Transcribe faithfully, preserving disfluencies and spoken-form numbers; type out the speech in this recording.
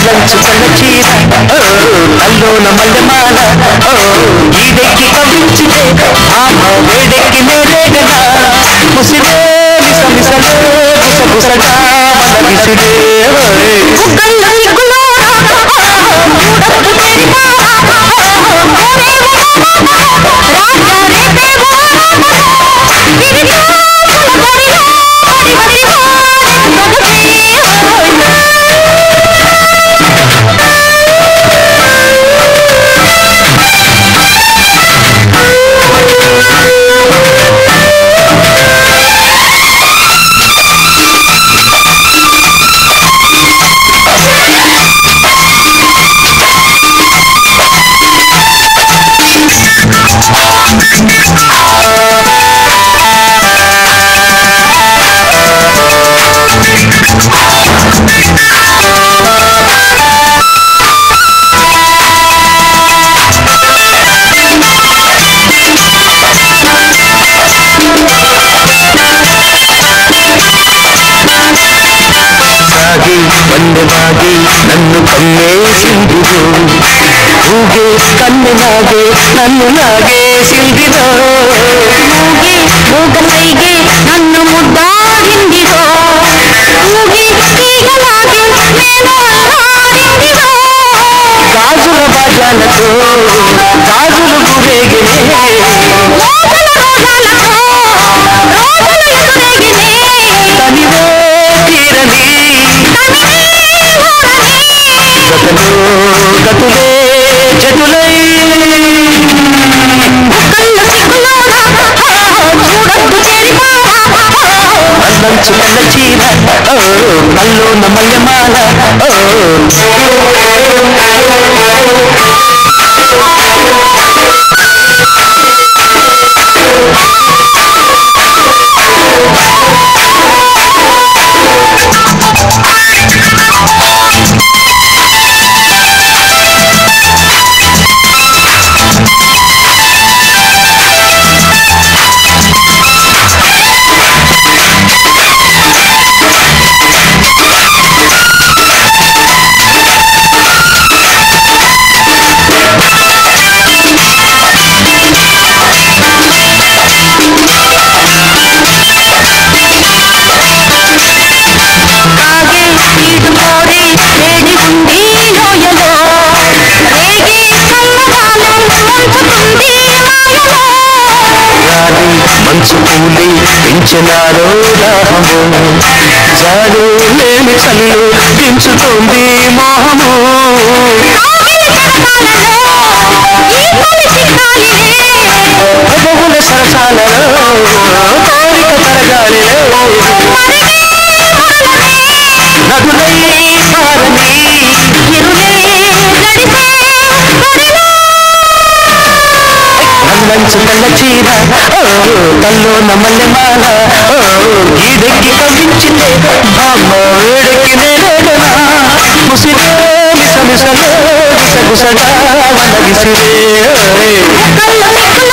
నల్లంచుకున్న చీర అల్లోన మల్లెమాల ఈడెక్కి కవించితే ఆమ వేడెక్కి నేరేగనా ముసిరే మిస మిసలే గుస గుసగా మన విసిరే వందెవాగి నన్ను కమ్మేసిందిరో ఊగే కన్నెలాగే నన్ను లాగేసిందిరో ఊగే ఊగలైగే నన్ను ముద్దాడిందిరో ఊగి తీగలాగే నేను అల్లాడిందిరో గాజుల బాజాలతో గాజులు గురేగినే లోపల రోజాలతో రోజులు ఎదురేగినే తనివే తీరని గతులే జటులై నల్లంచుకున్న చీర నల్లోన మల్లెమాల మంచు పూలి పెంచినారో దాహము జాడు లేని చల్లు దించుతోంది మోహము బహుళ సరసాలలో కోరిక తరగాలిలో నదులై పారని నల్లంచుకున్న చీర కల్లోన మల్లెమాల ఈడెక్కి కవించితే బామ్మ వేడెక్కి నేరేగనా ముసిరే మిస మిసలే గుస గుసగా మన విసిరే